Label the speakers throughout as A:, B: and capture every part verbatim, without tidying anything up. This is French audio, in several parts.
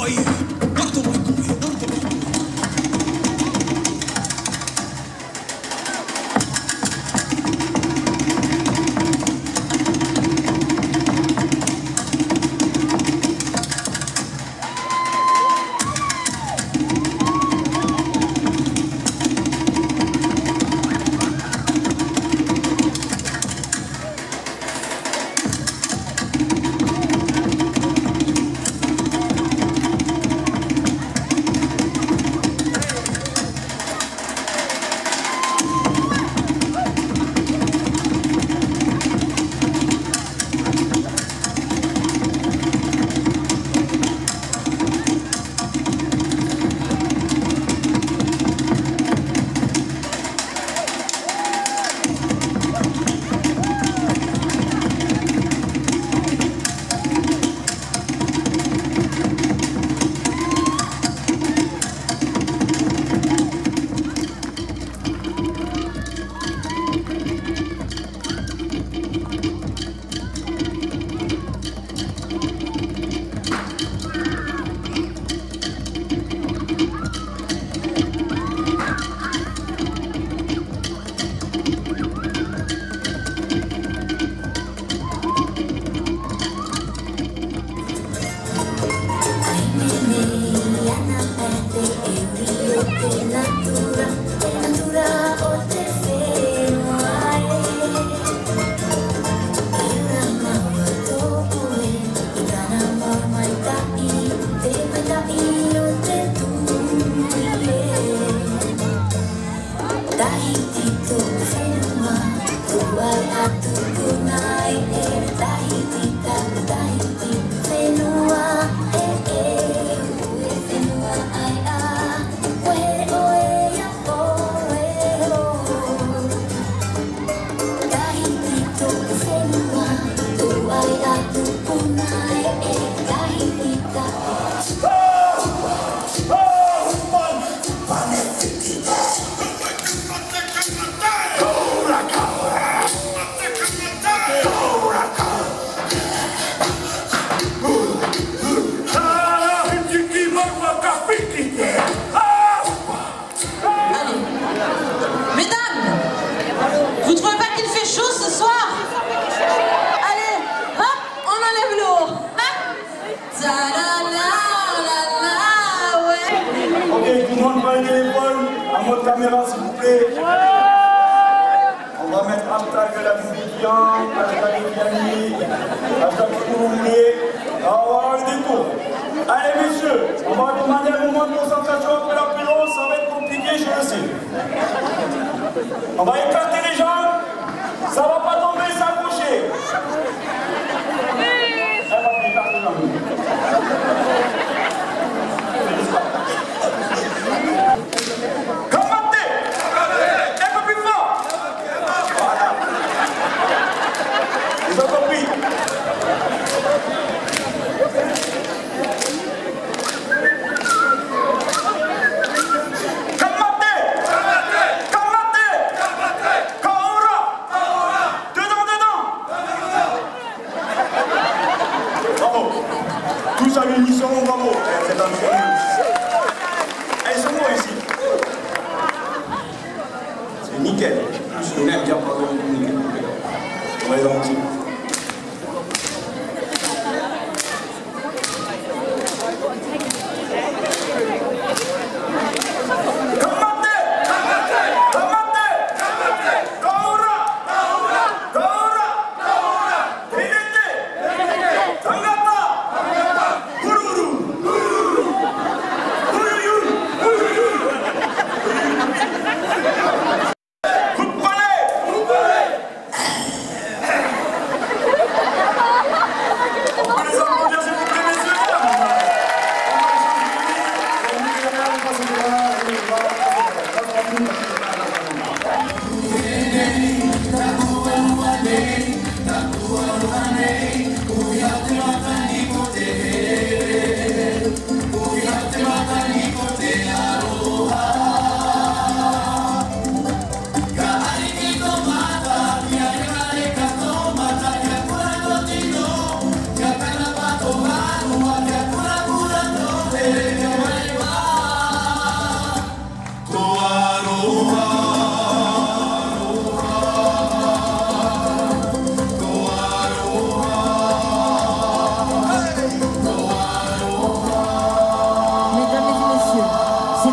A: Caméra s'il vous plaît. On va mettre hashtag la Vivian, hashtag Vianney, hashtag ce que vous voulez. Alors on va avoir le détour. Allez messieurs, on va demander un moment de concentration après l'apéro, ça va être compliqué, je le sais. On va écarter les jambes, ça va pas tomber, s'accrocher. Elle va écarter les jambes.
B: Calmatez! Calmatez!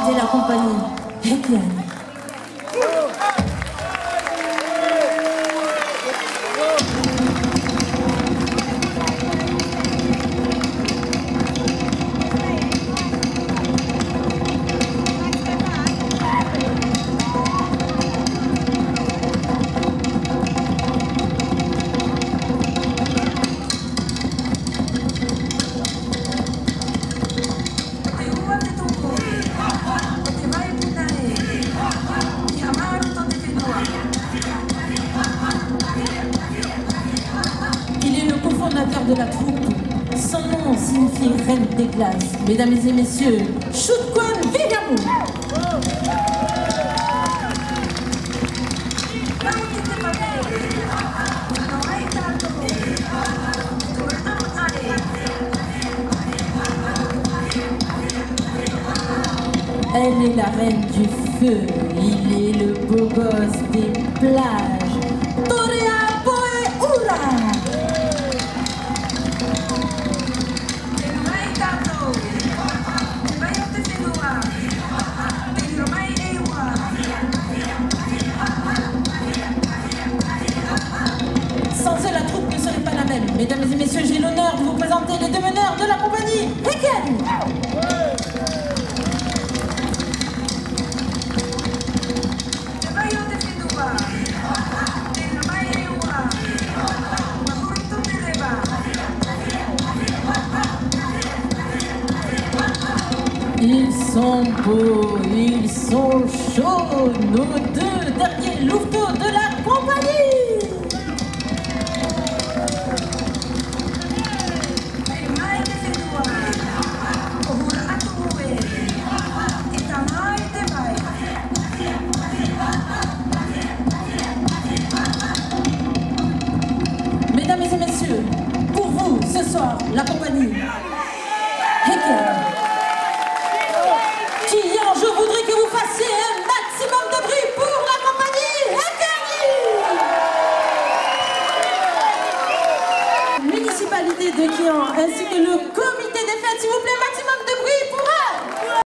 B: représenter la compagnie Hekiani. De la troupe. Son nom signifie reine des glaces. Mesdames et messieurs, Chukwuemeka Williamou. Elle est la reine du feu. Il est le beau gosse des plages. Torea Poe Ura. Mesdames et messieurs, j'ai l'honneur de vous présenter les deux meneurs de la compagnie Hekiani. Ils sont beaux, ils sont chauds, nos deux derniers louveteaux de la compagnie.